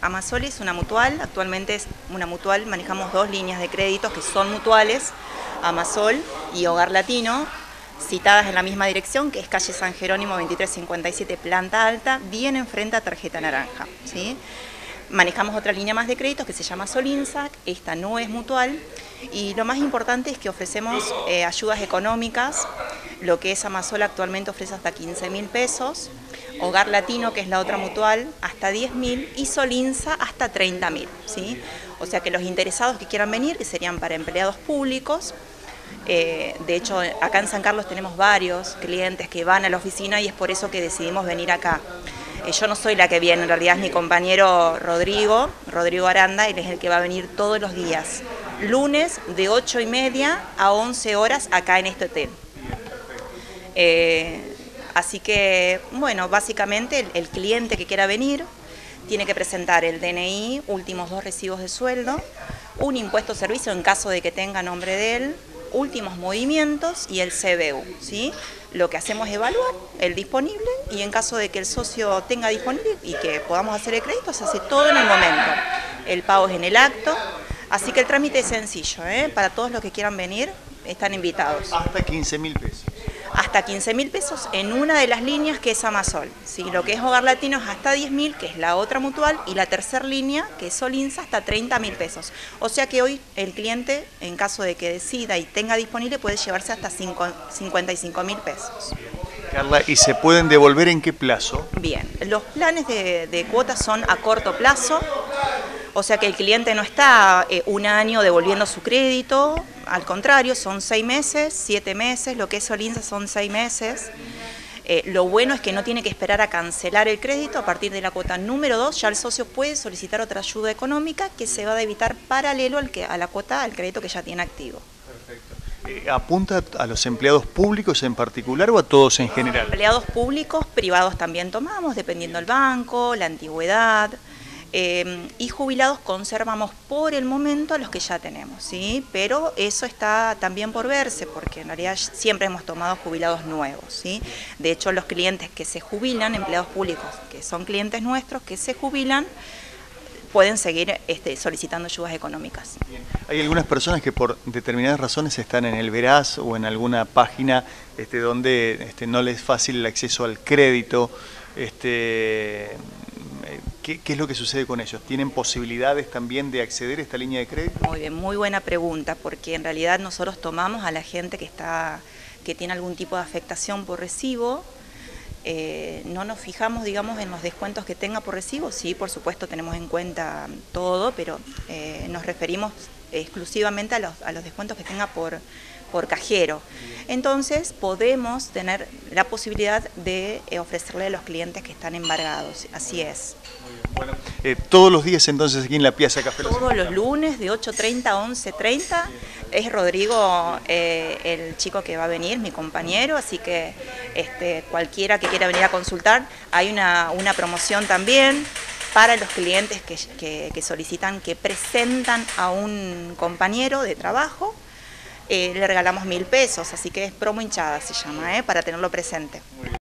Amasol es una mutual, actualmente es una mutual, manejamos dos líneas de créditos que son mutuales, Amasol y Hogar Latino, citadas en la misma dirección, que es calle San Jerónimo 2357, planta alta, bien enfrente a Tarjeta Naranja, ¿sí? Manejamos otra línea más de créditos que se llama Solinsac, esta no es mutual, y lo más importante es que ofrecemos ayudas económicas. Lo que es Amasol actualmente ofrece hasta 15.000 pesos, Hogar Latino, que es la otra mutual, hasta 10.000 y Solinsa hasta 30.000, ¿sí? O sea que los interesados que quieran venir, que serían para empleados públicos, de hecho acá en San Carlos tenemos varios clientes que van a la oficina y es por eso que decidimos venir acá. Yo no soy la que viene, en realidad es mi compañero Rodrigo Aranda, él es el que va a venir todos los días, lunes de 8:30 a 11 horas acá en este hotel. Así que, bueno, básicamente el cliente que quiera venir tiene que presentar el DNI, últimos 2 recibos de sueldo, un impuesto servicio en caso de que tenga nombre de él, últimos movimientos y el CBU, ¿sí? Lo que hacemos es evaluar el disponible y en caso de que el socio tenga disponible y que podamos hacer el crédito, se hace todo en el momento. El pago es en el acto, así que el trámite es sencillo, para todos los que quieran venir están invitados. Hasta 15.000 pesos. Hasta 15.000 pesos en una de las líneas que es Amasol, ¿sí? Lo que es Hogar Latino es hasta 10.000, que es la otra mutual, y la tercera línea, que es Solinsa, hasta 30.000 pesos. O sea que hoy el cliente, en caso de que decida y tenga disponible, puede llevarse hasta 55.000 pesos. Carla, ¿y se pueden devolver en qué plazo? Bien, los planes de cuotas son a corto plazo, o sea que el cliente no está un año devolviendo su crédito, al contrario, son 6 meses, 7 meses, lo que es Solinsa son 6 meses. Lo bueno es que no tiene que esperar a cancelar el crédito. A partir de la cuota número 2 ya el socio puede solicitar otra ayuda económica que se va a debitar paralelo a la cuota, al crédito que ya tiene activo. Perfecto. ¿Apunta a los empleados públicos en particular o a todos en general? Empleados públicos, privados también tomamos, dependiendo del banco, la antigüedad. Y jubilados conservamos por el momento a los que ya tenemos, ¿sí? Pero eso está también por verse, porque en realidad siempre hemos tomado jubilados nuevos, ¿sí? De hecho, los clientes que se jubilan, empleados públicos, que son clientes nuestros, que se jubilan, pueden seguir solicitando ayudas económicas. Bien. Hay algunas personas que por determinadas razones están en el Veraz o en alguna página donde no les es fácil el acceso al crédito. ¿Qué es lo que sucede con ellos? ¿Tienen posibilidades también de acceder a esta línea de crédito? Muy bien, muy buena pregunta, porque en realidad nosotros tomamos a la gente que tiene algún tipo de afectación por recibo. No nos fijamos, digamos, en los descuentos que tenga por recibo. Sí, por supuesto, tenemos en cuenta todo, pero nos referimos exclusivamente a los descuentos que tenga por cajero. Entonces podemos tener la posibilidad de ofrecerle a los clientes que están embargados, así es. Bueno, todos los días entonces aquí en la Piazza Café Los Todos los lunes de 8:30 a 11:30, es Rodrigo el chico que va a venir, mi compañero, así que cualquiera que quiera venir a consultar, hay una promoción también para los clientes que solicitan, que presentan a un compañero de trabajo. Le regalamos 1.000 pesos, así que es promo hinchada se llama, para tenerlo presente. Muy bien.